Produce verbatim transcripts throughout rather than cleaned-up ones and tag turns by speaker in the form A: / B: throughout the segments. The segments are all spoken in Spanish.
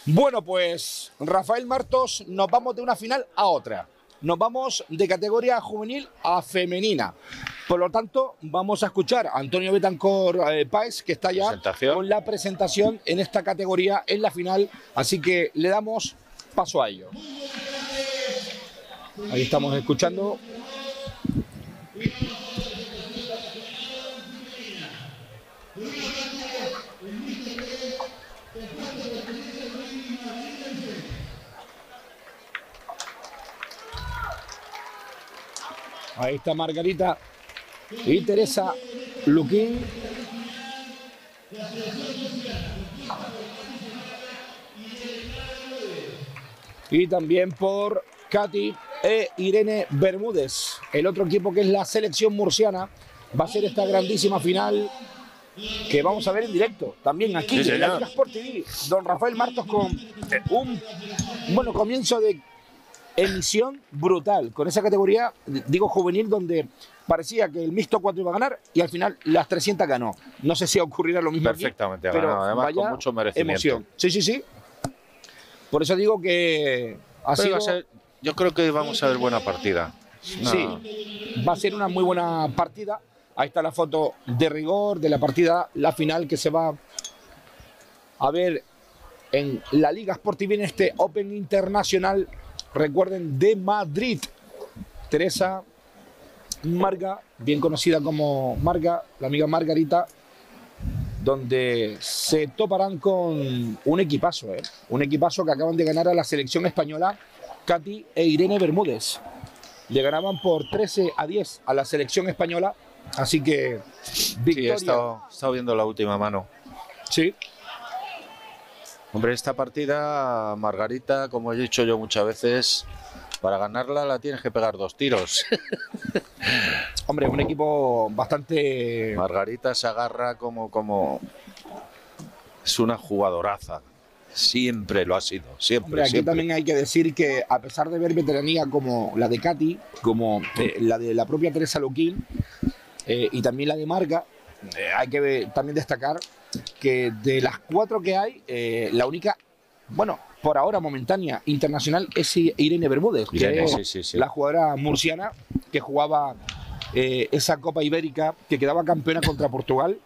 A: Bueno, pues Rafael Martos, nos vamos de una final a otra. Nos vamos de categoría juvenil a femenina. Por lo tanto, vamos a escuchar a Antonio Betancor eh, Páez, que está ya con la presentación en esta categoría, en la final. Así que le damos paso a ello. Ahí estamos escuchando. Ahí está Margarita y Teresa Luquín. Y también por Katy e Irene Bermúdez. El otro equipo, que es la selección murciana, va a ser esta grandísima final que vamos a ver en directo. También aquí sí, en la Liga Sport T V. Don Rafael Martos con un bueno comienzo de emisión brutal, con esa categoría, digo juvenil, donde parecía que el mixto cuatro iba a ganar y al final las trescientas ganó. No sé si ocurrirá lo mismo
B: perfectamente
A: aquí,
B: ganado, además vaya con mucho merecimiento.
A: Emoción. Sí, sí, sí. Por eso digo que ha sido...
B: a ser, yo creo que vamos a ver buena partida. No.
A: Sí, va a ser una muy buena partida. Ahí está la foto de rigor de la partida, la final que se va a ver en la Liga Sport T V en este Open Internacional. Recuerden, de Madrid. Teresa Marga, bien conocida como Marga, la amiga Margarita, donde se toparán con un equipazo, ¿eh? Un equipazo que acaban de ganar a la selección española, Katy e Irene Bermúdez. Le ganaban por trece a diez a la selección española, así que victoria.
B: Sí, he estado, he estado viendo la última mano.
A: Sí.
B: Hombre, esta partida, Margarita, como he dicho yo muchas veces, para ganarla la tienes que pegar dos tiros.
A: Hombre, es un equipo bastante...
B: Margarita se agarra como... como... es una jugadoraza. Siempre lo ha sido, siempre.
A: Hombre, aquí
B: siempre.
A: También hay que decir que, a pesar de ver veteranía como la de Katy, como eh, la de la propia Teresa Luquín eh, y también la de Marga, eh, hay que ver, también destacar que de las cuatro que hay, eh, la única, bueno, por ahora momentánea, internacional, es Irene Bermúdez,
B: Irene,
A: que es
B: sí, sí, sí.
A: la jugadora murciana que jugaba eh, esa Copa Ibérica, que quedaba campeona contra Portugal,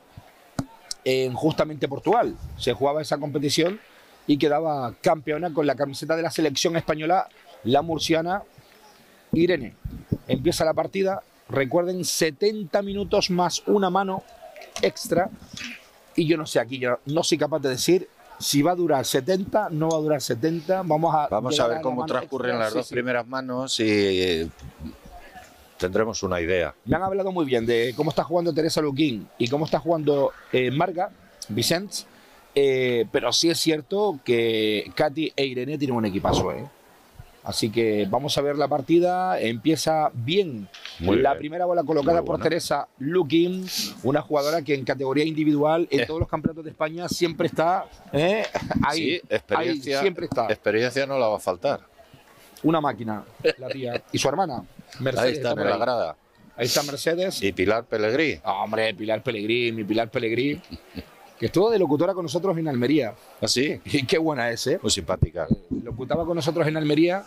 A: en justamente Portugal. Se jugaba esa competición y quedaba campeona con la camiseta de la selección española, la murciana Irene. Empieza la partida, recuerden, setenta minutos más una mano extra. Y yo no sé, aquí yo no soy capaz de decir si va a durar setenta, no va a durar setenta. Vamos a,
B: Vamos a ver cómo transcurren las sí, dos sí. primeras manos y eh, tendremos una idea.
A: Me han hablado muy bien de cómo está jugando Teresa Luquín y cómo está jugando eh, Marga Vicens, eh, pero sí es cierto que Katy e Irene tienen un equipazo, ¿eh? Así que vamos a ver la partida. Empieza bien. Muy la bien. Primera bola colocada por Teresa Luquín, una jugadora que en categoría individual en eh. todos los campeonatos de España siempre está ¿eh? ahí,
B: sí, experiencia,
A: ahí siempre está.
B: Experiencia no la va a faltar.
A: Una máquina, la tía. Y su hermana, Mercedes.
B: Ahí está, en la grada.
A: Ahí está Mercedes.
B: Y Pilar Pellegrí.
A: Oh, hombre, Pilar Pellegrí, mi Pilar Pellegrí. Que estuvo de locutora con nosotros en Almería.
B: ¿Ah, sí?
A: Y qué buena es, ¿eh?
B: Muy simpática.
A: Locutaba con nosotros en Almería,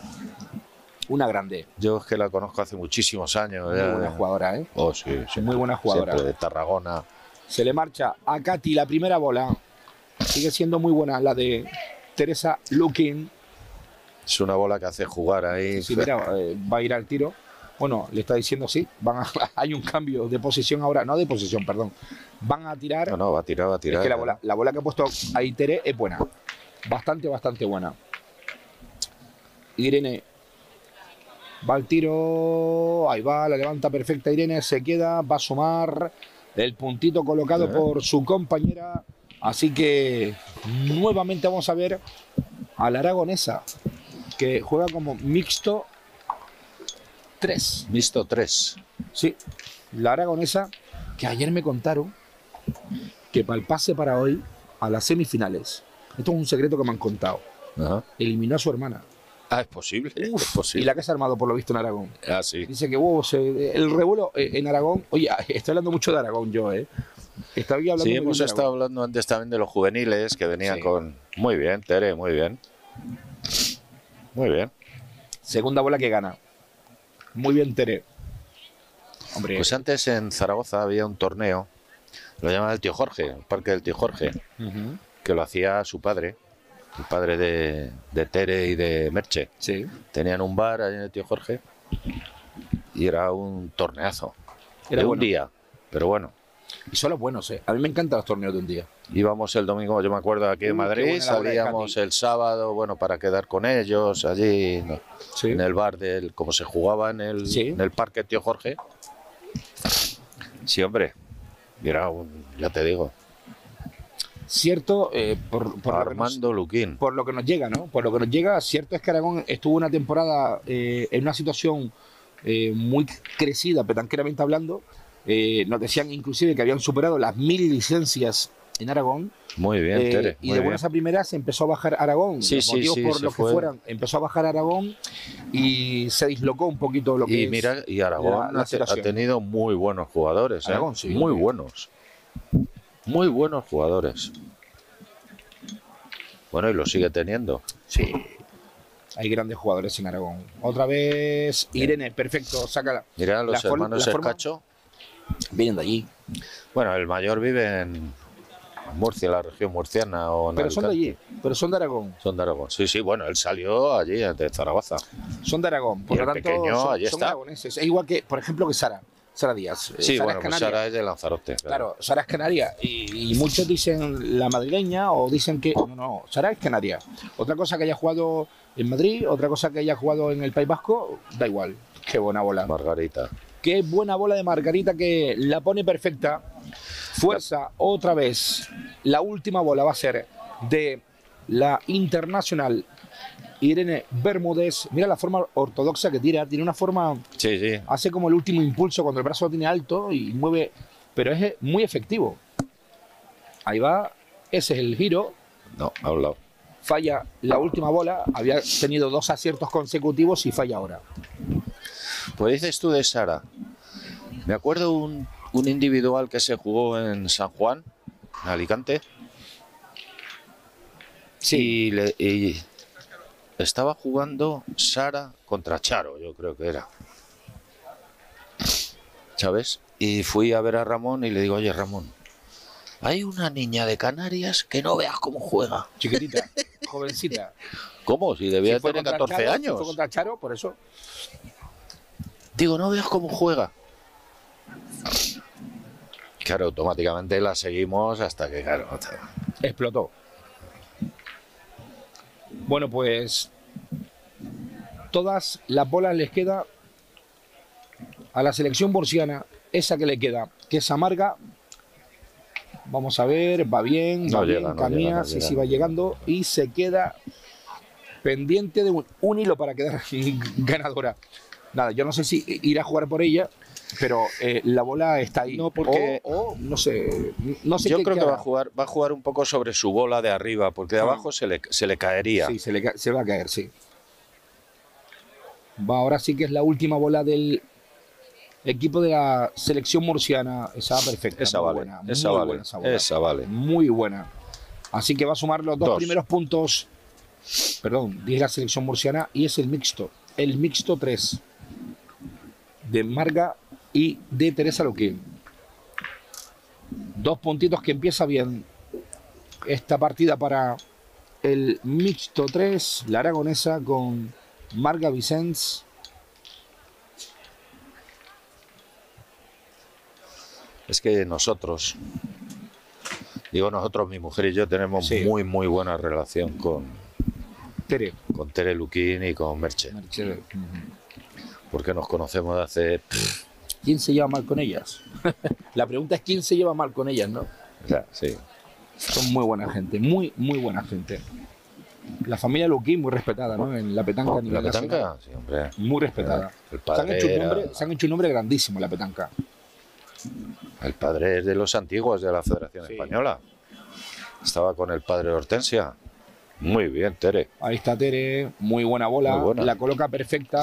A: una grande.
B: Yo es que la conozco hace muchísimos años.
A: Muy eh. buena jugadora, ¿eh?
B: Oh, sí, sí.
A: Muy buena jugadora.
B: Siempre de Tarragona.
A: Se le marcha a Katy la primera bola. Sigue siendo muy buena la de Teresa Luquín.
B: Es una bola que hace jugar ahí.
A: Sí, mira, eh, va a ir al tiro. Bueno, le está diciendo sí, van a, hay un cambio de posición ahora, no de posición, perdón. Van a tirar.
B: No, no, va a tirar, va a tirar.
A: Es que la bola, la bola que ha puesto ahí Tere es buena. Bastante, bastante buena. Irene va al tiro. Ahí va, la levanta perfecta Irene, se queda, va a sumar el puntito colocado ¿Eh? por su compañera. Así que nuevamente vamos a ver a la aragonesa, que juega como mixto tres.
B: Mixto tres.
A: Sí, la aragonesa, que ayer me contaron que para el pase para hoy a las semifinales, esto es un secreto que me han contado, Ajá. eliminó a su hermana.
B: Ah, es posible.
A: Uf,
B: es posible.
A: y la que se ha armado por lo visto en Aragón.
B: Ah, sí.
A: Dice que hubo el revuelo en Aragón. Oye, estoy hablando mucho de Aragón yo, ¿eh? Estaba hablando
B: Sí,
A: muy
B: hemos
A: bien de
B: estado
A: Aragón.
B: hablando antes también de los juveniles que venían
A: Sí.
B: con... Muy bien, Tere, muy bien. Muy bien.
A: Segunda bola que gana. Muy bien, Tere. Hombre,
B: Pues antes en Zaragoza había un torneo, lo llaman el Tío Jorge, el Parque del Tío Jorge,
A: uh-huh.
B: que lo hacía su padre, el padre de, de Tere y de Merche.
A: Sí.
B: Tenían un bar allí en el Tío Jorge y era un torneazo.
A: Era
B: de
A: bueno.
B: un día, pero bueno.
A: Y son los buenos, ¿eh? A mí me encantan los torneos de un día.
B: Íbamos el domingo, yo me acuerdo, aquí en
A: Uh, qué
B: Madrid,
A: buena la bola de
B: salíamos
A: Cati.
B: el sábado, bueno, para quedar con ellos allí, ¿no?
A: Sí.
B: En el bar del, como se jugaba en el,
A: Sí.
B: en el Parque Tío Jorge. Sí, hombre, era un, ya te digo,
A: Cierto, eh, por, por, lo que
B: Armando Luquín.
A: nos, por lo que nos llega, ¿no? Por lo que nos llega, cierto es que Aragón estuvo una temporada eh, en una situación eh, muy crecida, petanqueramente hablando. Eh, nos decían inclusive que habían superado las mil licencias en Aragón.
B: Muy bien,
A: Eh,
B: Tere.
A: y
B: muy
A: de
B: bien.
A: buenas a primeras empezó a bajar Aragón.
B: Sí,
A: los
B: sí,
A: motivos
B: sí,
A: por
B: se
A: los que
B: fue.
A: fueran, empezó a bajar Aragón y se dislocó un poquito lo que
B: Y
A: es
B: mira, y Aragón
A: la- la
B: ha, te- ha
A: situación.
B: tenido muy buenos jugadores, ¿eh?
A: Aragón, sí.
B: Muy buenos. Muy buenos jugadores. Bueno, y lo sigue teniendo.
A: Sí. Hay grandes jugadores en Aragón. Otra vez, Irene, perfecto, sácala.
B: Mira, los
A: La for-
B: hermanos
A: la forma-
B: Escacho.
A: Vienen de allí.
B: Bueno, el mayor vive en Murcia, la región murciana o en
A: Pero son de
B: Alicante.
A: allí, pero son de Aragón.
B: Son de Aragón. Sí, sí, bueno, él salió allí de Zaragoza.
A: Son de Aragón. Por
B: Y
A: lo
B: el
A: tanto,
B: pequeño,
A: son,
B: allí
A: son
B: está.
A: aragoneses. Es igual que, por ejemplo, que Sara. Sara Díaz. Eh,
B: Sí,
A: Sara
B: bueno,
A: es
B: pues
A: canaria.
B: Sara es de Lanzarote.
A: Claro, Sara es canaria. Y, y muchos dicen la madrileña o dicen que. No, no, Sara es canaria. Otra cosa que haya jugado en Madrid, otra cosa que haya jugado en el País Vasco, da igual. Qué buena bola.
B: Margarita.
A: Qué buena bola de Margarita que la pone perfecta. Fuerza, otra vez. La última bola va a ser de la internacional Irene Bermúdez. Mira la forma ortodoxa que tira. Tiene una forma.
B: Sí, sí.
A: Hace como el último impulso cuando el brazo lo tiene alto y mueve. Pero es muy efectivo. Ahí va. Ese es el giro.
B: No, a un lado.
A: Falla la última bola. Había tenido dos aciertos consecutivos y falla ahora.
B: Pues dices tú de Sara. Me acuerdo un, un individual que se jugó en San Juan, en Alicante. Y, le- y estaba jugando Sara contra Charo, yo creo que era. ¿Sabes? Y fui a ver a Ramón y le digo, oye Ramón, hay una niña de Canarias que no veas cómo juega.
A: Chiquitita, jovencita.
B: ¿Cómo? Si debía
A: Si fue
B: tener
A: contra
B: catorce
A: Charo, si
B: años.
A: fue contra Charo, por eso.
B: Digo, no veas cómo juega. Claro, automáticamente la seguimos hasta que, claro,
A: Explotó. Bueno, pues todas las bolas les queda a la selección murciana, esa que le queda, que es amarga. Vamos a ver, va bien,
B: No
A: va
B: llega,
A: bien,
B: no
A: camina,
B: llega, no
A: sí,
B: llega,
A: sí va
B: no
A: llegando y se queda pendiente de un, un hilo para quedar ganadora. Nada, yo no sé si ir a jugar por ella, pero eh, la bola está ahí.
B: No, porque-
A: O, o, no sé, no sé
B: yo
A: qué-
B: creo
A: qué
B: que va a
A: hará.
B: jugar, va a jugar un poco sobre su bola de arriba, porque de
A: Ah.
B: abajo se le, se le caería.
A: Sí, se, le, ca- se va a caer, sí. Va, ahora sí que es la última bola del equipo de la selección murciana. Esa va perfecta.
B: Esa
A: muy
B: vale,
A: buena,
B: esa
A: muy
B: vale,
A: buena esa bola.
B: esa vale.
A: Muy buena. Así que va a sumar los dos,
B: Dos.
A: primeros puntos. Perdón, diez la selección murciana y es el mixto. El mixto tres de Marga y de Teresa Luquín. Dos puntitos que empieza bien esta partida para el mixto tres, la aragonesa con Marga Vicens.
B: Es que nosotros, digo nosotros, mi mujer y yo tenemos
A: Sí.
B: muy, muy buena relación con,
A: Tere.
B: con Tere Luquín y con Merche,
A: Merche.
B: porque nos conocemos de hace...
A: ¿Quién se lleva mal con ellas? La pregunta es quién se lleva mal con ellas, ¿no?
B: O sea, sí.
A: Son muy buena gente, muy, muy buena gente. La familia Luquín muy respetada, ¿no? En la petanca a
B: ¿La
A: nivel nacional.
B: petanca? Sí, hombre.
A: Muy respetada.
B: El
A: Se han,
B: padre,
A: hecho un
B: era-
A: nombre, se han hecho un nombre grandísimo en la petanca.
B: el padre es de los antiguos de la Federación
A: Sí.
B: Española. Estaba con el padre Hortensia. Muy bien, Tere.
A: Ahí está Tere, muy buena bola,
B: Muy buena.
A: la coloca perfecta.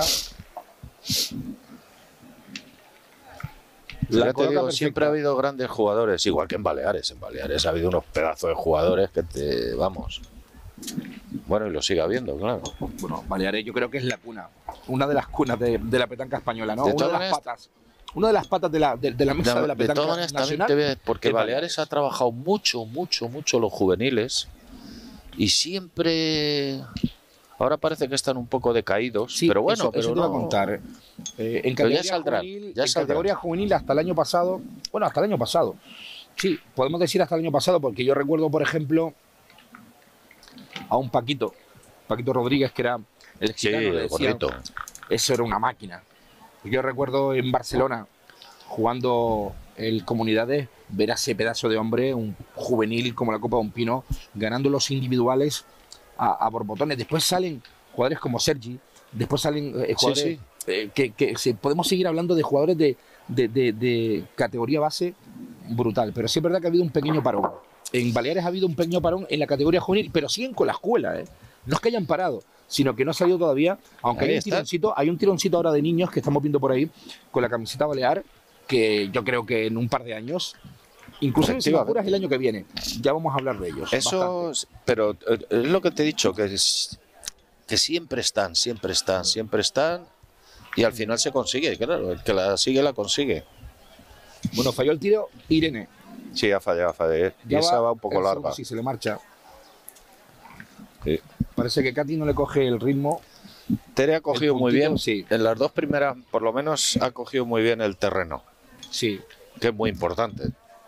B: Ya te
A: coloca
B: digo,
A: perfecta.
B: siempre ha habido grandes jugadores, igual que en Baleares. En Baleares ha habido unos pedazos de jugadores que te... Vamos. Bueno, y lo sigue habiendo, claro.
A: Bueno, Baleares yo creo que es la cuna, una de las cunas de, de la petanca española, ¿no?
B: De
A: Una
B: todas
A: de las
B: maneras-
A: patas. Una de las patas de la, de, de la mesa de,
B: De,
A: la
B: de
A: petanca
B: todas maneras, también
A: nacional.
B: te voy a- porque
A: es
B: Baleares ha trabajado mucho, mucho, mucho los juveniles y siempre... Ahora parece que están un poco decaídos,
A: Sí,
B: pero bueno,
A: eso,
B: pero
A: eso te iba a
B: no-
A: contar. Eh, en
B: ya
A: categoría,
B: saldrán,
A: juvenil,
B: ya
A: en
B: saldrán.
A: categoría juvenil hasta el año pasado, bueno, hasta el año pasado, sí, podemos decir hasta el año pasado, porque yo recuerdo, por ejemplo, a un Paquito, Paquito Rodríguez, que era el
B: Sí,
A: gitano, le
B: el
A: decían,
B: gordito.
A: eso era una máquina. Yo recuerdo en Barcelona, jugando el Comunidades, ver a ese pedazo de hombre, un juvenil como la Copa de un Pino, ganando los individuales a, a borbotones. Después salen jugadores como Sergi, después salen eh, jugadores
B: sí.
A: eh, que, que se, podemos seguir hablando de jugadores de, de, de, de categoría base brutal, pero sí es verdad que ha habido un pequeño parón. En Baleares ha habido un pequeño parón en la categoría juvenil, pero siguen con la escuela, ¿eh? No es que hayan parado, sino que no ha salido todavía, aunque
B: Ahí
A: hay un
B: está.
A: tironcito, hay un tironcito ahora de niños que estamos viendo por ahí con la camiseta balear, que yo creo que en un par de años, inclusive si me apuras el año que viene, ya vamos a hablar de ellos.
B: Eso,
A: bastante.
B: pero eh, es lo que te he dicho, que, es- que siempre están, siempre están, siempre están y al final se consigue, claro, el que la sigue la consigue.
A: Bueno, falló el tiro Irene.
B: Sí, ha fallado, ha fallado. Y
A: Ya
B: esa va un poco
A: el
B: larga.
A: segundo, sí, se le marcha.
B: Sí.
A: Parece que Katy no le coge el ritmo.
B: Tere ha cogido
A: El
B: muy
A: puntito,
B: bien,
A: sí.
B: en las dos primeras por lo menos ha cogido muy bien el terreno,
A: Sí.
B: que es muy importante.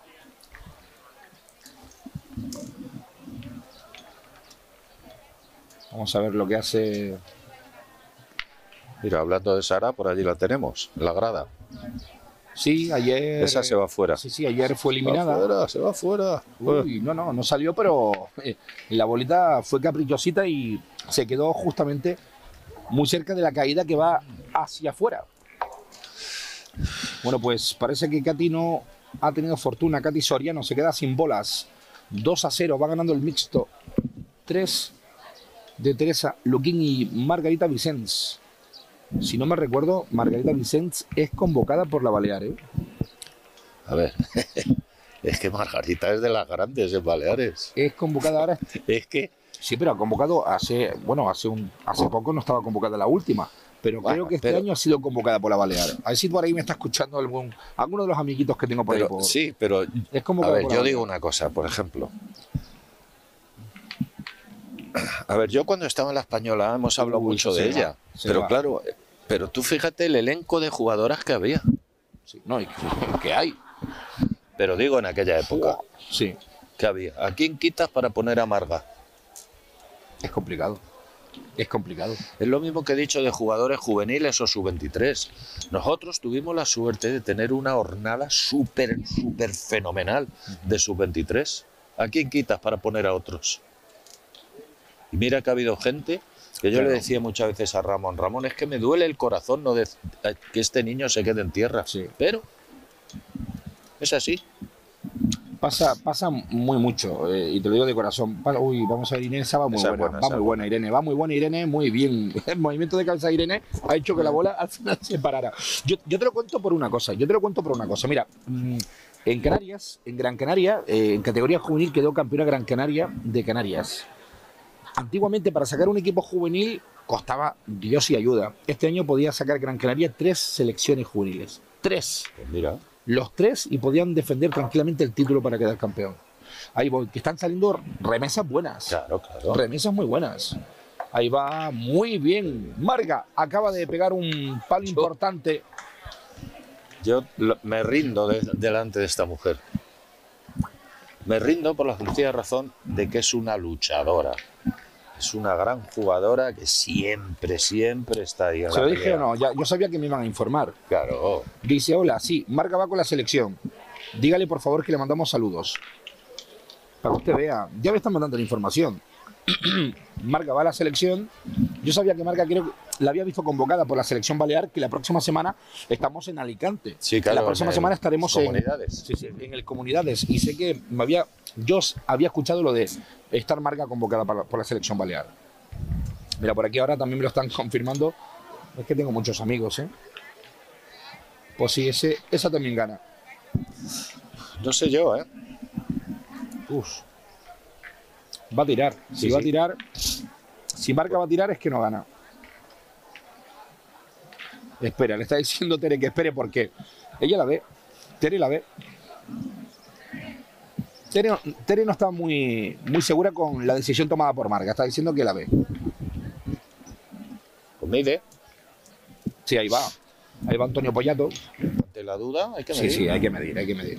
A: Vamos a ver lo que hace.
B: Mira, hablando de Sara, por allí la tenemos, en la grada.
A: Sí, ayer.
B: Esa se va fuera.
A: Sí, sí, ayer fue
B: Se va
A: eliminada.
B: fuera, se va fuera.
A: Uy, no, no, no salió, pero eh, la bolita fue caprichosita y se quedó justamente muy cerca de la caída que va hacia afuera. Bueno, pues parece que Katy no ha tenido fortuna. Katy Soriano se queda sin bolas. dos a cero, va ganando el mixto. tres de Teresa Luquín y Margarita Vicens. Si no me recuerdo, Margarita Vicens es convocada por la Balear, ¿eh?
B: A ver, es que Margarita es de las grandes en Baleares.
A: Es convocada ahora.
B: Es que,
A: Sí, pero ha convocado hace, bueno, hace un, hace poco no estaba convocada la última, pero
B: Bueno,
A: creo que este
B: pero-
A: año ha sido convocada por la Balear. A ver si por ahí me está escuchando algún, alguno de los amiguitos que tengo por ahí.
B: pero
A: Por,
B: sí, pero
A: es
B: a
A: convocada
B: ver,
A: por la
B: yo
A: Balear.
B: digo una cosa, por ejemplo. A ver, yo cuando estaba en la Española hemos hablado
A: Uy,
B: mucho
A: se
B: de
A: va,
B: ella,
A: se
B: pero
A: va.
B: claro, eh, pero tú fíjate el elenco de jugadoras que había.
A: Sí, no, y que, que hay.
B: Pero digo en aquella época,
A: Sí,
B: ¿qué había? ¿A quién quitas para poner a Marga?
A: es complicado. Es complicado.
B: Es lo mismo que he dicho de jugadores juveniles o sub veintitrés. Nosotros tuvimos la suerte de tener una hornada súper, súper fenomenal de sub veintitrés. ¿A quién quitas para poner a otros? Y mira que ha habido gente que yo
A: Claro.
B: le decía muchas veces a Ramón, Ramón, es que me duele el corazón no de que este niño se quede en tierra.
A: Sí.
B: Pero es así.
A: Pasa, pasa muy mucho, eh, y te lo digo de corazón. Pa- Uy, vamos a ver, Irene, esa va muy
B: Esa es
A: buena.
B: buena,
A: va
B: esa
A: muy
B: es
A: buena, Irene. Va muy buena, Irene, muy bien. El movimiento de cabeza de Irene ha hecho que la bola al final se parara. Yo, yo te lo cuento por una cosa, yo te lo cuento por una cosa. Mira, mm, en Canarias, en Gran Canaria, eh, en categoría juvenil quedó campeona Gran Canaria de Canarias. Antiguamente para sacar un equipo juvenil costaba Dios y ayuda. Este año podía sacar Gran Canaria tres selecciones juveniles. Tres.
B: Pues mira,
A: Los tres y podían defender tranquilamente el título para quedar campeón. Ahí voy, que están saliendo remesas buenas.
B: claro, claro.
A: Remesas muy buenas. Ahí va muy bien. Marga acaba de pegar un palo importante.
B: Yo lo- me rindo de- delante de esta mujer. Me rindo por la sencilla razón de que es una luchadora. Es una gran jugadora que siempre, siempre está ahí. en
A: ¿Se
B: la
A: lo dije
B: pelea.
A: o no? Ya, yo sabía que me iban a informar.
B: Claro.
A: Dice, hola, sí, Marga va con la selección. Dígale por favor que le mandamos saludos. Para que usted vea. Ya me están mandando la información. Marga va a la selección. Yo sabía que Marga creo que la había visto convocada por la selección balear, que la próxima semana estamos en Alicante.
B: Sí, claro,
A: la próxima
B: en
A: semana estaremos en
B: comunidades.
A: Sí, sí, en el Comunidades. Y sé que me había, yo había escuchado lo de estar Marga convocada para, por la selección balear. Mira, por aquí ahora también me lo están confirmando. Es que tengo muchos amigos, ¿eh? Pues sí, ese, esa también gana.
B: No sé yo, ¿eh?
A: Uf. Va a tirar. Si
B: Sí,
A: va
B: sí.
A: a tirar, si Marca va a tirar es que no gana. Espera, le está diciendo Tere que espere porque ella la ve. Tere la ve. Tere, Tere no está muy, muy segura con la decisión tomada por Marga. Está diciendo que la ve.
B: Pues mide.
A: Sí, ahí va. Ahí va Antonio Pollato.
B: Ante la duda hay que
A: Sí,
B: medir.
A: sí, hay que medir, hay que medir.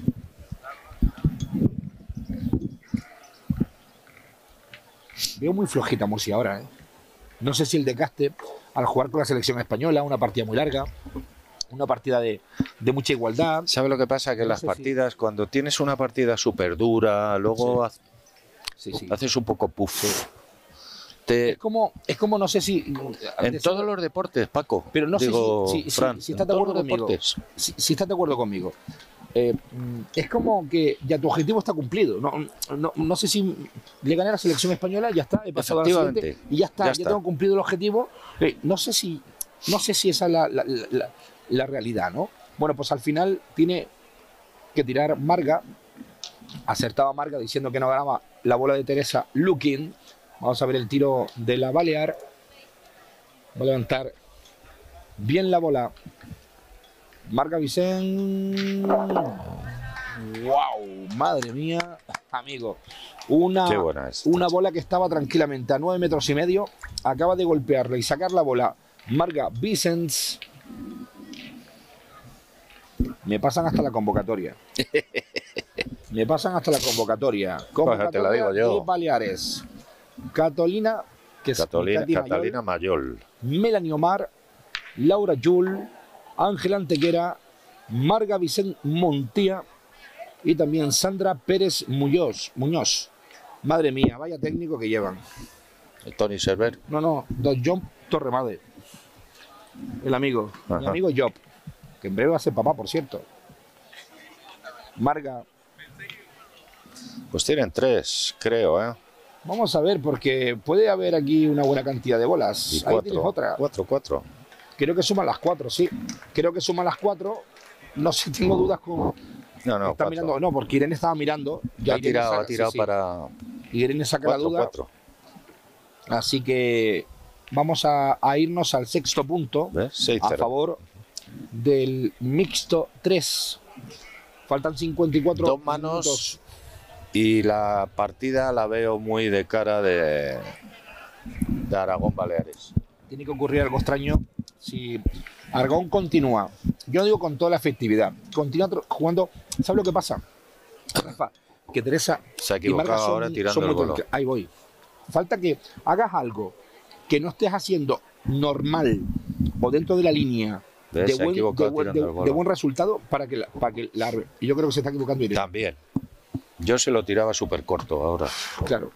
A: Veo muy flojita Murcia ahora, ¿eh? No sé si el desgaste al jugar con la selección española, una partida muy larga, una partida de, de mucha igualdad.
B: ¿Sabes lo que pasa? Que
A: No
B: las
A: sé si-
B: partidas, cuando tienes una partida súper dura, luego
A: Sí. Sí, sí.
B: ha- haces un poco puff.
A: Es
B: Te,
A: como, es como, no sé si...
B: en todos los deportes, Paco.
A: Pero no
B: digo,
A: sé si, si, si-
B: Fran,
A: si
B: en
A: estás de
B: todos
A: acuerdo
B: los
A: conmigo.
B: deportes.
A: Si, si estás de acuerdo conmigo. Eh, mm, es como que ya tu objetivo está cumplido. No, no, no sé si le gané a la selección española, ya está, he pasado a la siguiente
B: Efectivamente,
A: y ya está,
B: ya
A: ya,
B: está.
A: tengo cumplido el objetivo. Eh, no sé si no sé si esa es la, la, la- la realidad, ¿no? Bueno, pues al final tiene que tirar Marga. Acertaba Marga diciendo que no ganaba la bola de Teresa Lukin. Vamos a ver el tiro de la Balear. Va a levantar bien la bola. Marga Vicente. ¡Wow! Madre mía, amigo. Una,
B: Qué buena es.
A: una bola que estaba tranquilamente a nueve metros y medio. Acaba de golpearla y sacar la bola. Marga Vicens. Me pasan hasta la convocatoria. Me pasan hasta la convocatoria. Convocatoria
B: te la digo yo.
A: de Baleares. Catalina, que es
B: Catalina,
A: Katy Mayol,
B: Catalina Mayol.
A: Melanie Omar, Laura Yul, Ángela Antequera, Marga Vicente Montía y también Sandra Pérez Muñoz. Muñoz. Madre mía, vaya técnico que llevan.
B: Tony Server.
A: No, no, Don John Torremade. El amigo, mi
B: Ajá.
A: amigo Job, que en breve va a ser papá, por cierto. Marga,
B: Pues tienen tres, creo, ¿eh?
A: vamos a ver, porque puede haber aquí una buena cantidad de bolas.
B: Y
A: Ahí tienes
B: cuatro.
A: otra.
B: Cuatro, cuatro.
A: Creo que suman las cuatro, sí. Creo que suman las cuatro. No sé, tengo dudas con.
B: No, no,
A: Está
B: cuatro.
A: mirando, no, porque Irene estaba mirando. Ya
B: Ha
A: Irene
B: tirado,
A: saca-
B: ha tirado
A: sí, sí.
B: para
A: Irene saca
B: cuatro,
A: la duda.
B: cuatro.
A: Así que vamos a, a irnos al sexto punto
B: ¿Ves? seis
A: a
B: cero.
A: favor del mixto tres. Faltan cincuenta y cuatro
B: Dos manos.
A: minutos.
B: Y la partida la veo muy de cara de, de Aragón Baleares.
A: Tiene que ocurrir algo extraño si Aragón continúa. Yo no digo con toda la efectividad. Continúa tro- jugando. ¿Sabes lo que pasa? Rafa, que Teresa
B: Se ha
A: y Marga
B: equivocado
A: son-
B: ahora tirando
A: son muy
B: el bolo.
A: tranquilas. Ahí voy. Falta que hagas algo que no estés haciendo normal o dentro de la línea
B: ¿Ves?
A: de
B: Se ha
A: buen,
B: equivocado
A: de buen-
B: tirando
A: de-
B: el bolo.
A: de buen resultado para que la, para que la y yo creo que se está equivocando Irene.
B: También. Yo se lo tiraba súper corto ahora.
A: Claro.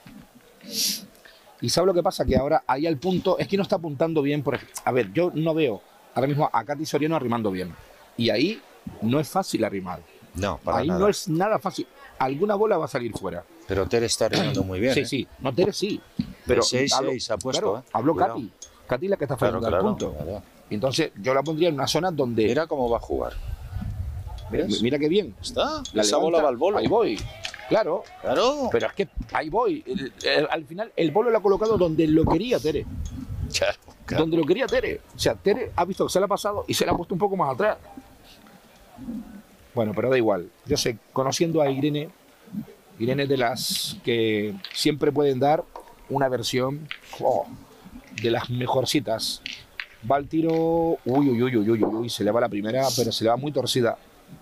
A: Y ¿sabes lo que pasa? Que ahora ahí al punto es que no está apuntando bien. Por ejemplo, a ver, yo no veo ahora mismo a Katy Soriano arrimando bien. Y ahí no es fácil arrimar.
B: No, para
A: Ahí
B: nada.
A: no es nada fácil. Alguna bola va a salir fuera.
B: Pero Tere está arreglando muy bien.
A: Sí,
B: ¿eh?
A: sí. No, Tere sí. Pero
B: seis,
A: hablo-
B: seis ha puesto,
A: claro,
B: ¿eh?
A: habló
B: Cuidado.
A: Katy. Katy la que está
B: Claro,
A: fallando
B: claro.
A: al punto.
B: claro.
A: Y entonces yo la pondría en una zona donde.
B: Mira cómo va a jugar.
A: mira,
B: ¿ves?
A: mira qué bien.
B: Está.
A: La
B: Esa
A: levanta,
B: bola va al bolo.
A: Ahí voy. Claro.
B: Claro.
A: Pero es que ahí voy. El- el- al final el bolo lo ha colocado donde lo quería Tere.
B: Claro, claro.
A: Donde lo quería Tere. O sea, Tere ha visto que se le ha pasado y se le ha puesto un poco más atrás. Bueno, pero da igual. Yo sé, conociendo a Irene, Irene es de las que siempre pueden dar una versión oh, de las mejorcitas. Va el tiro. Uy, uy, uy, uy, uy, uy. Se le va la primera, pero se le va muy torcida.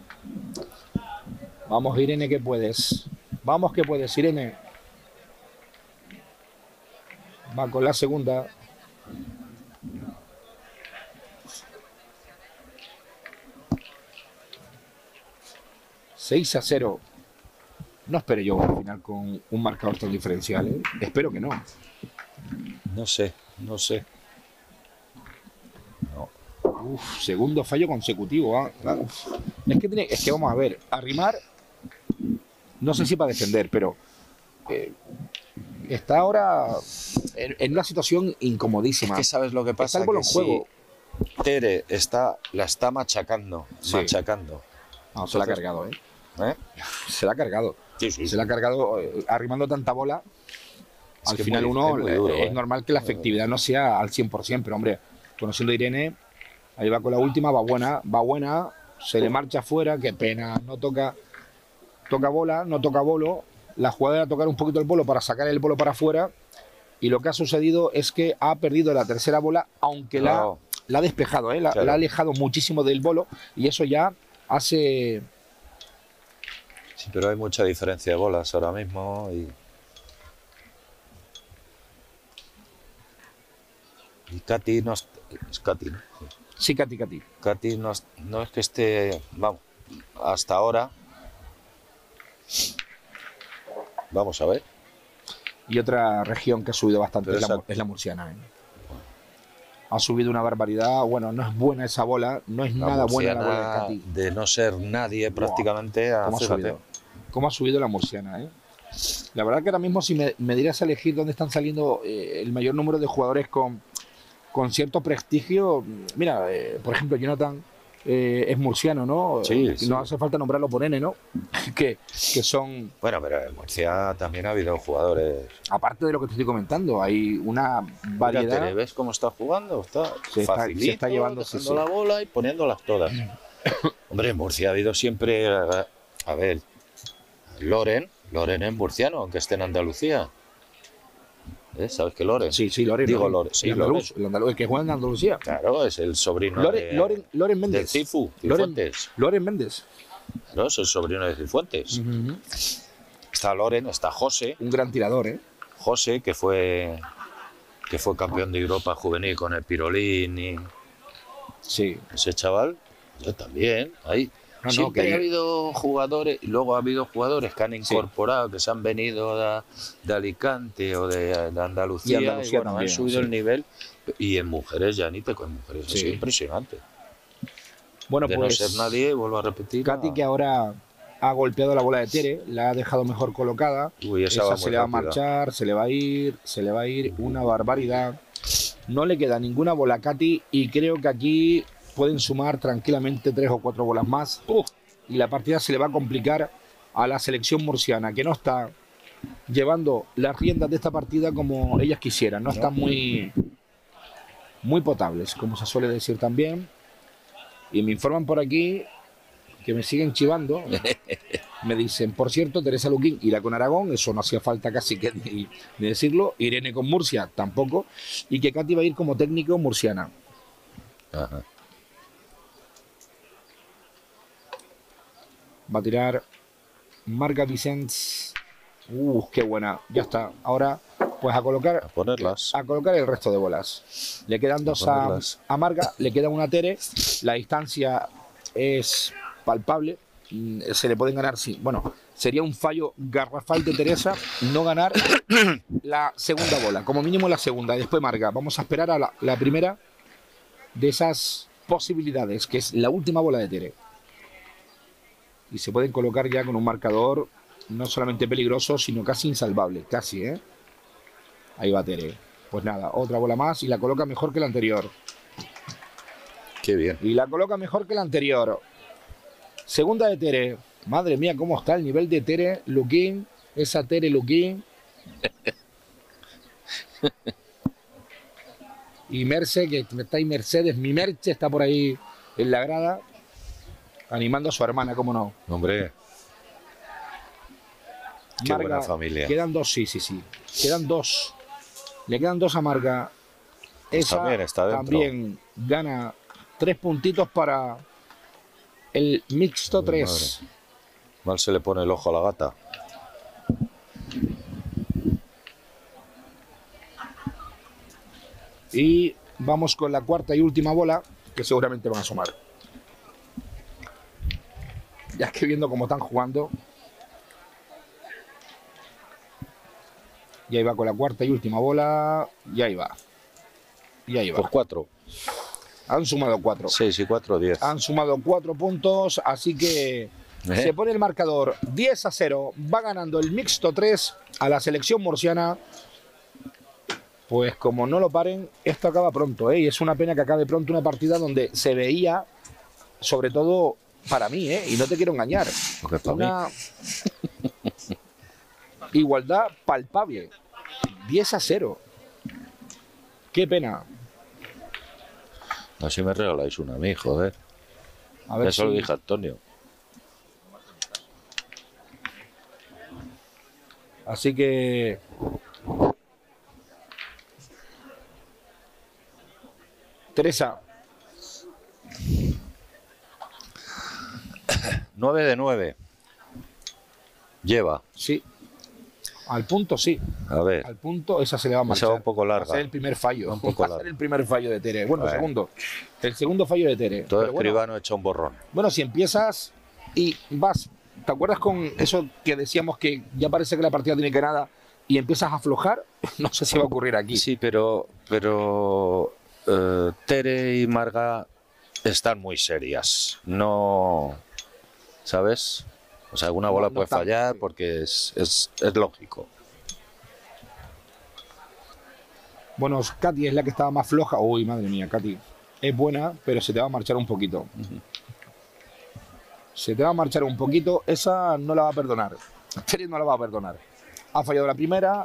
A: Vamos, Irene, que puedes. Vamos, que puedes, Irene. Va con la segunda. seis a cero. No espero yo al final con un marcador tan diferencial, ¿eh? Espero que no.
B: No sé, no sé. No.
A: Uf, segundo fallo consecutivo. ¿eh? Es que, tiene, es que vamos a ver, arrimar, no sé si para defender, pero eh, está ahora en, en una situación incomodísima.
B: Es que sabes lo que pasa,
A: está el bolo en
B: que
A: juego.
B: Si Tere está, la está machacando,
A: Sí.
B: machacando.
A: No, se la ha
B: Entonces,
A: cargado, ¿eh?
B: ¿eh?
A: Se la ha cargado.
B: Sí, sí,
A: Se la ha cargado eh, arrimando tanta bola.
B: Es
A: Al
B: que
A: final
B: muy-
A: uno
B: es muy
A: eh,
B: duro,
A: es
B: ¿eh?
A: normal que la efectividad no sea al cien por cien, pero hombre, conociendo a Irene, ahí va con la última, va buena, va buena, se le marcha afuera, qué pena, no toca, toca bola, no toca bolo, la jugada era tocar un poquito el bolo para sacar el bolo para afuera, y lo que ha sucedido es que ha perdido la tercera bola, aunque la,
B: Claro.
A: la ha despejado, ¿eh? la,
B: Claro.
A: la ha alejado muchísimo del bolo, y eso ya hace...
B: Sí, pero hay mucha diferencia de bolas ahora mismo y... Y Katy no... es es Katy, ¿no? Sí.
A: Sí, Katy, Katy.
B: Katy no, es- no es que esté... Vamos, hasta ahora... Vamos a ver.
A: Y otra región que ha subido bastante
B: Pero
A: es la,
B: esa-
A: es la murciana. ¿eh? Ha subido una barbaridad. Bueno, no es buena esa bola, no es
B: La
A: nada buena la bola de
B: murciana,
A: Katy.
B: de no ser nadie prácticamente, a,
A: ¿Cómo ha
B: fíjate.
A: subido? ¿Cómo ha subido la murciana? ¿eh? La verdad que ahora mismo si me, me dieras a elegir dónde están saliendo eh, el mayor número de jugadores con, con cierto prestigio, mira, eh, por ejemplo, Jonathan eh, es murciano, ¿no?
B: Sí,
A: Eh,
B: sí.
A: No hace falta nombrarlo por N, ¿no? que, que son,
B: Bueno, pero en Murcia también ha habido jugadores...
A: aparte de lo que te estoy comentando, hay una
B: Mira,
A: variedad.
B: Tere, ¿ves cómo está jugando? Está
A: Se está-
B: facilito,
A: se está llevando, sí,
B: dejando
A: sí.
B: la bola y poniéndolas todas. Hombre, en Murcia ha habido siempre... A, a ver, Loren, Loren es murciano, aunque esté en Andalucía. ¿Eh? ¿Sabes qué Loren?
A: Sí, sí, Loren.
B: Digo
A: Loren.
B: Loren, sí,
A: el andaluz, el andaluz, el que juega en Andalucía.
B: Claro, es el sobrino
A: Loren,
B: de,
A: Loren, Loren
B: del
A: Méndez.
B: Cifu,
A: Loren,
B: Cifuentes.
A: Loren Méndez.
B: ¿No? Es el sobrino de Cifuentes. Está Loren, está José,
A: Un gran tirador, ¿eh?
B: José, que fue que fue campeón de Europa juvenil con el Pirolín y
A: Sí.
B: ese chaval, yo también, ahí.
A: No, no,
B: Siempre
A: que-
B: ha habido jugadores, y luego ha habido jugadores que han incorporado, que se han venido de, de Alicante o de, de Andalucía,
A: Y Andalucía
B: y bueno,
A: también,
B: han subido
A: sí.
B: el nivel. Y en mujeres ya ni te con mujeres,
A: Sí.
B: es impresionante.
A: Bueno,
B: de
A: pues
B: no ser nadie, vuelvo a repetir.
A: Katy,
B: a-
A: que ahora ha golpeado la bola de Tere, la ha dejado mejor colocada.
B: Uy, esa
A: Esa
B: va
A: se
B: muy
A: le va a
B: rápida.
A: marchar, se le va a ir, se le va a ir una barbaridad. No le queda ninguna bola a Katy y creo que aquí pueden sumar tranquilamente tres o cuatro bolas más. Uf, y la partida se le va a complicar a la selección murciana, que no está llevando las riendas de esta partida como ellas quisieran. No están muy, muy potables, como se suele decir también. Y me informan por aquí que me siguen chivando. Me dicen, por cierto, Teresa Luquín irá con Aragón, eso no hacía falta casi que ni, ni decirlo. Irene con Murcia, tampoco. Y que Katy va a ir como técnico murciana.
B: Ajá.
A: Va a tirar Marga Vicens. Uh, qué buena. Ya está. Ahora, pues a colocar
B: A ponerlas.
A: a colocar el resto de bolas. Le quedan dos a,
B: ponerlas.
A: a Marga, le queda una a Tere. La distancia es palpable. Mm, Se le pueden ganar, sí. Bueno, sería un fallo garrafal de Teresa no ganar la segunda bola. Como mínimo la segunda. Y después Marga. Vamos a esperar a la, la primera de esas posibilidades, que es la última bola de Tere. Y se pueden colocar ya con un marcador no solamente peligroso, sino casi insalvable. Casi, ¿eh? Ahí va Tere. Pues nada, otra bola más y la coloca mejor que la anterior.
B: Qué bien.
A: Y la coloca mejor que la anterior. Segunda de Tere. Madre mía, cómo está el nivel de Tere Luquín. Esa Tere Luquín. Y Merce, que está ahí Mercedes. Mi Merche está por ahí en la grada. Animando a su hermana, cómo no.
B: Hombre, qué
A: Marga,
B: buena familia.
A: Quedan dos, sí, sí, sí. Quedan dos. Le quedan dos a Marga. Esa
B: También está dentro.
A: también gana tres puntitos para el mixto
B: Uy,
A: tres.
B: mal se le pone el ojo a la gata.
A: Y vamos con la cuarta y última bola, que seguramente van a sumar. Ya es que viendo cómo están jugando, Y ahí va con la cuarta y última bola. Y ahí va. Y ahí va.
B: Por cuatro.
A: Han sumado cuatro.
B: seis y cuatro, diez.
A: Han sumado cuatro puntos, así que
B: ¿Eh?
A: se pone el marcador diez a cero. Va ganando el mixto tres a la selección murciana. Pues como no lo paren, esto acaba pronto, ¿eh? Y es una pena que acabe pronto una partida donde se veía, sobre todo para mí, ¿eh? Y no te quiero engañar,
B: Porque para
A: una igualdad palpable. diez a cero. Qué pena.
B: Así me regaláis una a mí, joder.
A: A ver
B: Eso lo
A: si-
B: dije a Antonio.
A: Así que Teresa,
B: nueve de nueve. Lleva.
A: sí. Al punto sí.
B: A ver.
A: Al punto esa se le va a
B: Esa
A: marchar.
B: va un poco larga.
A: Va a ser el primer fallo.
B: Un poco
A: Va a ser
B: larga.
A: el primer fallo de Tere. Bueno, el
B: Bueno.
A: segundo. El segundo fallo de Tere.
B: Todo
A: Pero bueno,
B: escribano echa un borrón.
A: bueno, si empiezas y vas, ¿te acuerdas con eso que decíamos que ya parece que la partida tiene que nada y empiezas a aflojar? No sé si va a ocurrir aquí.
B: Sí, pero, pero eh, Tere y Marga están muy serias. No, ¿sabes? O sea, alguna bola
A: No, no
B: puede
A: están,
B: fallar
A: sí.
B: porque es, es, es lógico.
A: Bueno, Katy es la que estaba más floja. Uy, madre mía, Katy. Es buena, pero se te va a marchar un poquito. Se te va a marchar un poquito. Esa no la va a perdonar. Tere no la va a perdonar. Ha fallado la primera.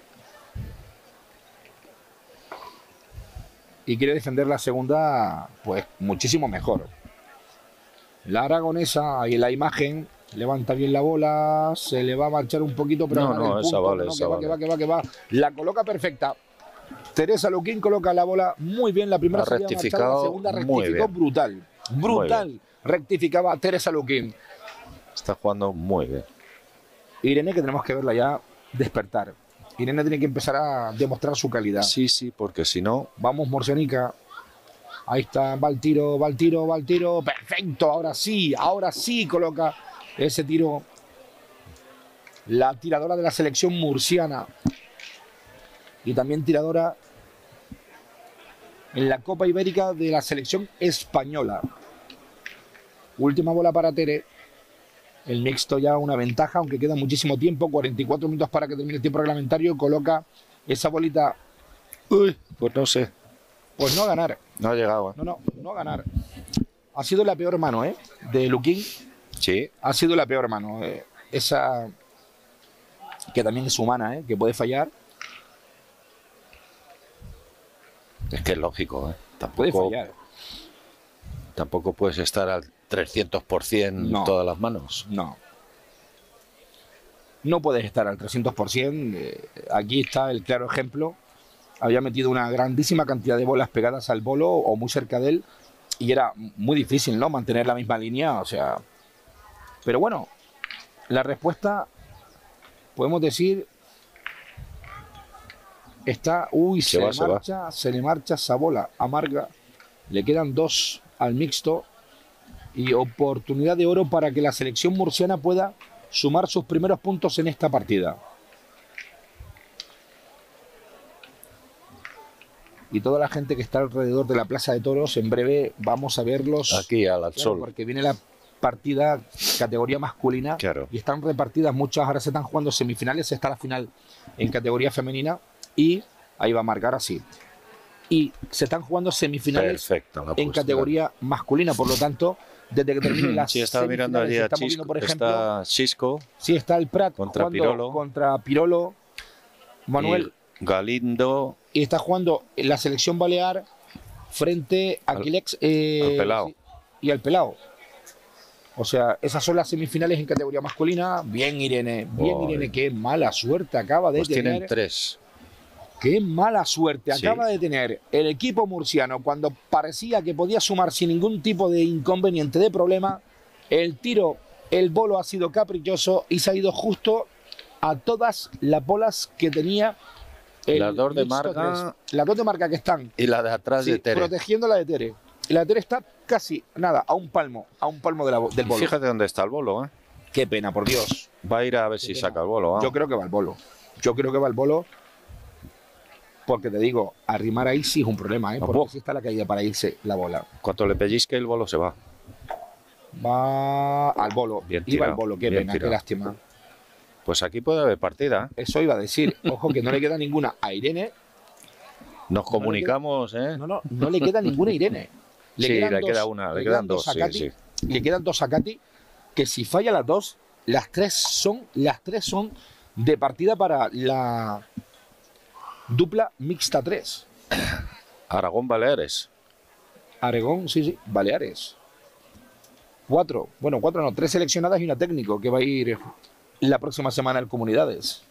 A: Y quiere defender la segunda, pues muchísimo mejor. La aragonesa, ahí en la imagen, levanta bien la bola, se le va a marchar un poquito, pero
B: No,
A: a ganar
B: no,
A: el
B: esa
A: punto,
B: vale,
A: no,
B: esa
A: que va,
B: vale.
A: que va, que va, que va. La coloca perfecta. Teresa Luquín coloca la bola muy bien. La primera
B: Ha
A: se había marchado,
B: rectificado
A: la segunda
B: muy
A: rectificó
B: bien.
A: brutal. Brutal. Rectificaba Teresa Luquín.
B: Está jugando muy bien.
A: Irene, que tenemos que verla ya despertar. Irene tiene que empezar a demostrar su calidad.
B: Sí, sí, porque si no,
A: Vamos, Murcianica. Ahí está, va el tiro, va el tiro, va el tiro. Perfecto, ahora sí, ahora sí coloca ese tiro. La tiradora de la selección murciana. Y también tiradora en la Copa Ibérica de la selección española. Última bola para Tere. El mixto ya una ventaja, aunque queda muchísimo tiempo. cuarenta y cuatro minutos para que termine el tiempo reglamentario. Coloca esa bolita.
B: uy, pues no sé,
A: Pues no a ganar.
B: no ha llegado. ¿eh?
A: No, no, no a ganar. Ha sido la peor mano, ¿eh? De Luquín.
B: Sí,
A: Ha sido la peor mano. eh. Esa que también es humana, ¿eh? Que puede fallar.
B: es que es lógico. ¿eh?
A: Puede
B: Tampoco,
A: fallar.
B: tampoco puedes estar al trescientos por ciento
A: No.
B: todas las manos.
A: No. No puedes estar al trescientos por ciento. Eh, aquí está el claro ejemplo. Había metido una grandísima cantidad de bolas pegadas al bolo o muy cerca de él. Y era muy difícil, ¿no? Mantener la misma línea. O sea. Pero bueno, la respuesta, podemos decir, está. Uy, se,
B: Se va,
A: le
B: se va.
A: marcha, se le marcha esa bola a Marga. Le quedan dos al mixto. Y oportunidad de oro para que la selección murciana pueda sumar sus primeros puntos en esta partida. Y toda la gente que está alrededor de la Plaza de Toros, en breve vamos a verlos.
B: Aquí al, al
A: Claro,
B: sol.
A: porque viene la partida categoría masculina.
B: Claro.
A: Y están repartidas muchas. Ahora se están jugando semifinales. Está la final en categoría femenina. Y ahí va a marcar así. Y se están jugando semifinales
B: Perfecta la
A: en
B: puesta.
A: categoría masculina. Por lo tanto, desde que termine la
B: Sí, estaba mirando allí a
A: estamos viendo,
B: Chisco.
A: por ejemplo,
B: Está Chisco,
A: sí, está el Prat
B: contra
A: jugando
B: Pirolo.
A: contra Pirolo, Manuel,
B: y Galindo,
A: y está jugando en la selección balear frente a
B: Al-
A: Aquilex eh,
B: al Pelao.
A: sí, y al Pelao. O sea, esas son las semifinales en categoría masculina. Bien, Irene, bien,
B: Joder.
A: Irene, qué mala suerte acaba de
B: pues tienen
A: tener.
B: tres.
A: Qué mala suerte
B: Sí.
A: acaba de tener el equipo murciano cuando parecía que podía sumar sin ningún tipo de inconveniente, de problema. El tiro, el bolo ha sido caprichoso y se ha ido justo a todas las bolas que tenía el
B: Las dos de
A: mixto
B: Marga.
A: tres. Las dos de marca que están
B: Y la de atrás
A: sí,
B: de Tere.
A: protegiendo la de Tere. Y la de Tere está casi, nada, a un palmo, a un palmo de la, del bolo.
B: Fíjate dónde está el bolo, ¿eh?
A: Qué pena, por Dios.
B: Va a ir a ver si
A: pena.
B: saca el bolo.
A: Yo
B: vamos.
A: creo que va al bolo. Yo creo que va el Bolo, porque te digo, arrimar ahí sí es un problema, ¿eh? Porque
B: Ojo.
A: sí está la caída para irse la bola.
B: Cuanto le pellizque el bolo se va.
A: Va al Bolo.
B: Bien
A: Iba al
B: tirado,
A: Bolo, qué
B: bien
A: pena,
B: tirado.
A: qué lástima.
B: Pues aquí puede haber partida. ¿eh?
A: Eso iba a decir. Ojo que no le queda ninguna a Irene.
B: Nos comunicamos, ¿eh?
A: No, no, no le queda ninguna a Irene.
B: Sí,
A: quedan
B: le
A: dos-
B: queda una, le quedan dos,
A: a
B: sí,
A: Katy,
B: sí.
A: Le quedan dos a Katy, que si falla las dos, las tres son, las tres son de partida para la dupla mixta tres.
B: Aragón Baleares.
A: Aragón, sí, sí, Baleares. Cuatro, bueno, cuatro no, tres seleccionadas y una técnico que va a ir la próxima semana en Comunidades.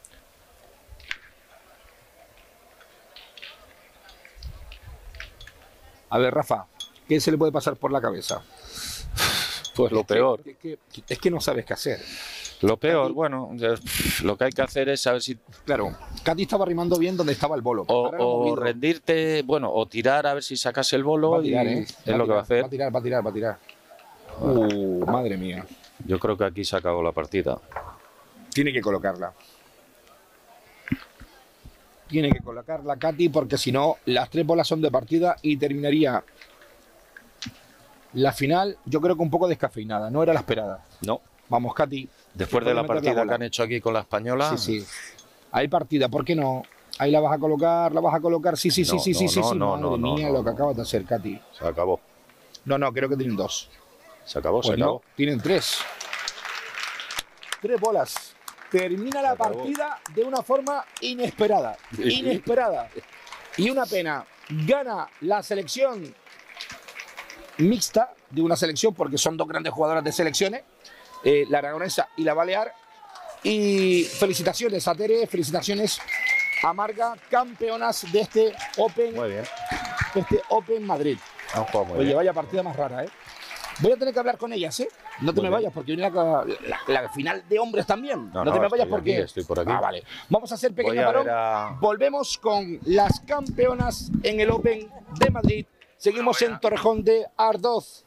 A: A ver, Rafa, ¿qué se le puede pasar por la cabeza?
B: Pues lo
A: Es que-
B: peor.
A: Es que, es que no sabes qué hacer.
B: Lo peor,
A: Katy-
B: bueno, ya, lo que hay que hacer es saber si
A: Claro, Katy estaba rimando bien donde estaba el bolo.
B: o,
A: Ahora lo ha
B: o
A: movido.
B: rendirte, bueno, o tirar a ver si sacas el bolo
A: Va a tirar,
B: y
A: ¿eh?
B: es
A: Va a
B: lo que va a
A: tirar,
B: hacer.
A: Va a tirar, va a tirar, va a tirar. Uh, madre mía.
B: Yo creo que aquí se acabó la partida.
A: Tiene que colocarla. Tiene que colocarla Katy porque si no, las tres bolas son de partida y terminaría la final, yo creo que un poco descafeinada. No era la esperada.
B: No.
A: Vamos, Katy.
B: Después
A: que
B: de la
A: puede meter
B: partida
A: bola.
B: que han hecho aquí con la española,
A: Sí, sí. Hay partida, ¿por qué no? Ahí la vas a colocar, la vas a colocar. Sí, sí, sí,
B: No,
A: sí,
B: no,
A: sí, sí,
B: no,
A: sí.
B: no,
A: Madre
B: no, no,
A: mía,
B: no,
A: lo que
B: no.
A: acabas de hacer, Katy.
B: se acabó.
A: No, no, creo que tienen dos.
B: Se acabó, se
A: Pues no,
B: acabó.
A: tienen tres. Tres bolas. Termina la
B: acabó.
A: partida de una forma inesperada. Inesperada. Y una pena. Gana la selección mixta de una selección, porque son dos grandes jugadoras de selecciones, eh, la aragonesa y la balear. Y felicitaciones a Tere, felicitaciones a Marga, campeonas de este Open,
B: Muy bien.
A: de este Open Madrid.
B: Han jugado muy
A: Oye,
B: bien.
A: vaya partida más rara, ¿eh? Voy a tener que hablar con ellas, ¿eh? No te
B: Muy
A: me
B: bien.
A: vayas porque viene la, la- la final de hombres también.
B: No,
A: No, te
B: no,
A: me vayas
B: estoy
A: porque...
B: aquí, estoy por aquí.
A: Ah, vale. Vamos a hacer
B: Voy
A: pequeño
B: a
A: parón.
B: ver a-
A: Volvemos con las campeonas en el Open de Madrid. Seguimos en Torrejón de Ardoz.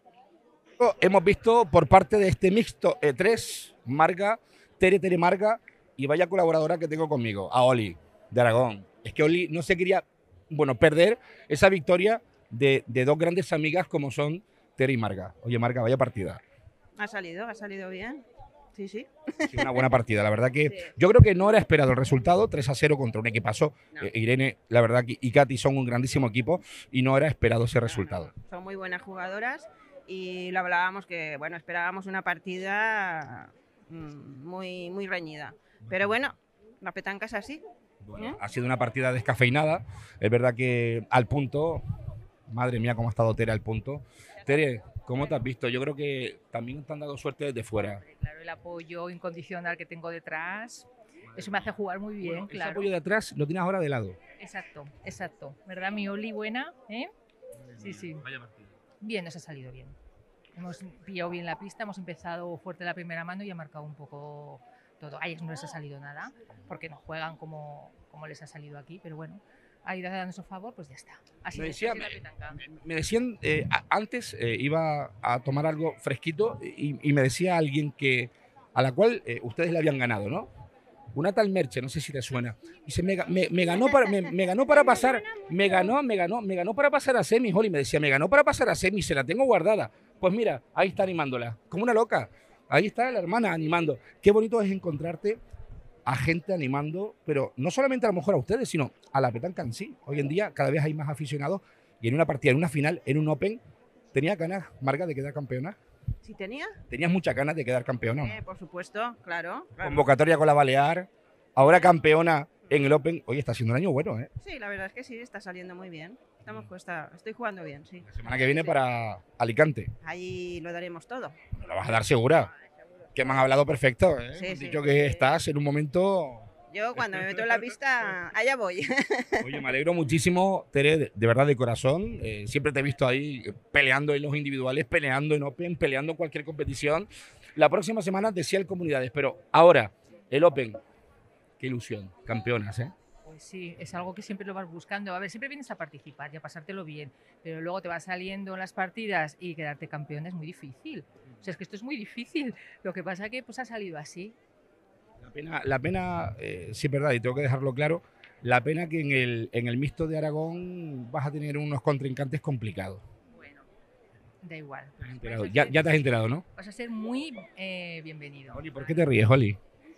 A: Hemos visto por parte de este mixto E tres, Marga, Tere Tere Marga y vaya colaboradora que tengo conmigo, a Oli, de Aragón. Es que Oli no se quería, bueno, perder esa victoria de, de dos grandes amigas como son Tere y Marga. Oye, Marga, vaya partida.
C: Ha salido, ha salido bien. Sí, sí.
A: Sí, una buena partida, la verdad que
C: Sí.
A: yo creo que no era esperado el resultado, tres a cero contra un equipazo.
C: No.
A: Eh, Irene, la verdad, que, y Katy son un grandísimo equipo y no era esperado ese resultado.
C: Son muy buenas jugadoras y lo hablábamos que, bueno, esperábamos una partida mm, muy, muy reñida. Pero bueno, la petanca es así.
A: Bueno,
C: ¿Eh?
A: ha sido una partida descafeinada, es verdad que al punto, madre mía, cómo ha estado Tere al punto. Tere, ¿cómo te has visto? Yo creo que también te han dado suerte desde fuera.
D: Claro, el apoyo incondicional que tengo detrás, eso me hace jugar muy bien,
A: Bueno, ese
D: claro.
A: apoyo de atrás lo tienes ahora de lado.
D: Exacto, exacto. ¿Verdad, mi Oli buena? ¿Eh? Sí, sí. Bien, nos ha salido bien. Hemos pillado bien la pista, hemos empezado fuerte la primera mano y ha marcado un poco todo. A ellos no les ha salido nada, porque no juegan como, como les ha salido aquí, pero bueno, ha ido dando su favor, pues ya está. Así
A: Me
D: es,
A: decía-
D: así es la petanca.
A: Me decían, eh, a- antes eh, iba a tomar algo fresquito y, y me decía alguien que a la cual eh, ustedes le habían ganado, ¿no? Una tal Merche, no sé si te suena. Dice, me, ga- me, me ganó para, me, me ganó para pasar, me ganó, me ganó, me ganó para pasar a semis, Oli. Me decía, me ganó para pasar a semis, se la tengo guardada. Pues mira, ahí está animándola, como una loca. Ahí está la hermana animando. Qué bonito es encontrarte a gente animando, pero no solamente a lo mejor a ustedes, sino a la petanca en sí. Hoy en día cada vez hay más aficionados y en una partida, en una final, en un Open, ¿tenía ganas, Marga, de quedar campeona?
C: ¿Sí tenía?
A: ¿Tenías muchas ganas de quedar campeona o no?
C: Eh, por supuesto, claro. claro.
A: Convocatoria con la Balear, ahora campeona en el Open. Oye, está siendo un año bueno, ¿eh?
C: Sí, la verdad es que sí, está saliendo muy bien. Estamos, pues, está- estoy jugando bien, sí.
A: La semana que viene para Alicante.
C: Allí lo daremos todo.
A: Me la vas a dar segura. Que me han hablado perfecto, ¿eh?
C: Sí,
A: Me han
C: sí,
A: dicho
C: sí,
A: que
C: sí.
A: estás en un momento...
C: Yo cuando me meto en la pista, allá voy.
A: Oye, me alegro muchísimo, Tere, de, de verdad, de corazón. Eh, siempre te he visto ahí eh, peleando en los individuales, peleando en Open, peleando en cualquier competición. La próxima semana decía el Comunidades, pero ahora, el Open, qué ilusión, campeonas, ¿eh?
D: Pues sí, es algo que siempre lo vas buscando. A ver, siempre vienes a participar y a pasártelo bien, pero luego te vas saliendo en las partidas y quedarte campeón es muy difícil. O sea, es que esto es muy difícil. Lo que pasa que pues ha salido así.
A: La pena, la pena eh, sí es verdad, y tengo que dejarlo claro, la pena que en el, en el mixto de Aragón vas a tener unos contrincantes complicados.
D: Bueno, da igual.
A: ¿Te has
D: Por
A: enterado?
D: eso
A: Ya,
D: es que
A: ya te has enterado, ¿no?
D: Vas a ser muy eh, bienvenido.
A: Oli, ¿por qué te ríes, Oli?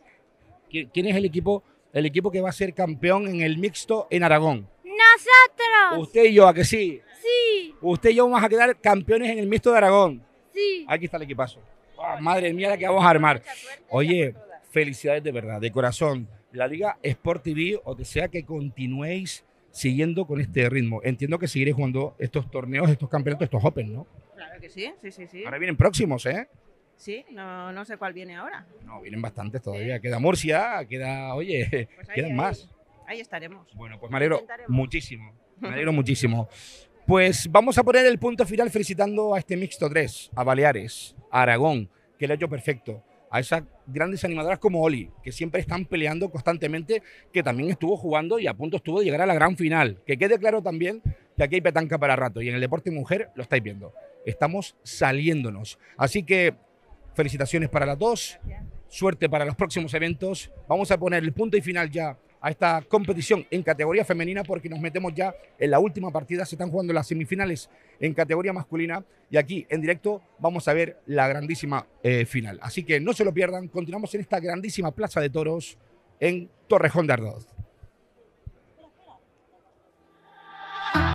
A: ¿Qui- ¿Quién es el equipo, el equipo que va a ser campeón en el mixto en Aragón?
E: ¡Nosotros!
A: Usted y yo, ¿a que sí?
E: Sí,
A: Usted y yo vamos a quedar campeones en el mixto de Aragón.
E: sí.
A: Aquí está el equipazo. Oh, madre mía, la que vamos a armar. Oye, felicidades de verdad, de corazón. La Liga Sport T V os desea que continuéis siguiendo con este ritmo. Entiendo que seguiréis jugando estos torneos, estos campeonatos, estos Open, ¿no?
C: Claro que sí, sí, sí, sí.
A: Ahora vienen próximos, ¿eh?
C: Sí, no, no sé cuál viene ahora.
A: No, vienen bastantes todavía. Queda Murcia, queda, oye,
C: Pues ahí,
A: quedan
C: ahí,
A: más.
C: Ahí estaremos.
A: Bueno, pues me alegro
C: Intentaremos.
A: muchísimo. Me alegro muchísimo. Pues vamos a poner el punto final felicitando a este mixto tres, a Baleares, a Aragón, que lo ha hecho perfecto, a esas grandes animadoras como Oli, que siempre están peleando constantemente, que también estuvo jugando y a punto estuvo de llegar a la gran final. Que quede claro también que aquí hay petanca para rato y en el deporte mujer lo estáis viendo. Estamos saliéndonos. Así que felicitaciones para las dos, suerte para los próximos eventos. Vamos a poner el punto y final ya a esta competición en categoría femenina porque nos metemos ya en la última partida. Se están jugando las semifinales en categoría masculina y aquí en directo vamos a ver la grandísima eh, final. Así que no se lo pierdan. Continuamos en esta grandísima plaza de toros en Torrejón de Ardoz.